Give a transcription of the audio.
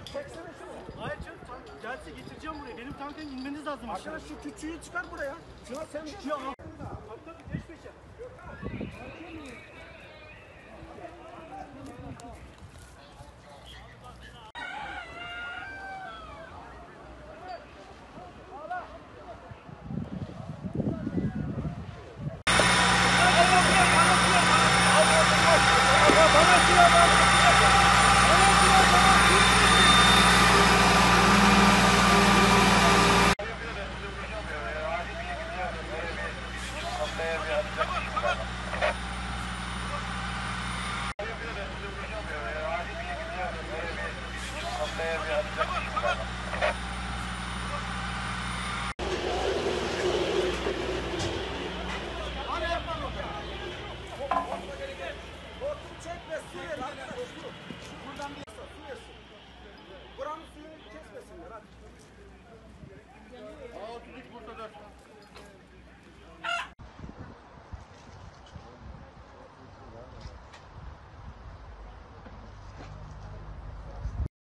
Çeksene şunu. Hayır canım, tank gelse getireceğim buraya. Benim tanka inmeniz lazım. Arkadaş şu küçüğü çıkar buraya. Şuna sen bir Şu an. Tabii peş peşe. Tamam.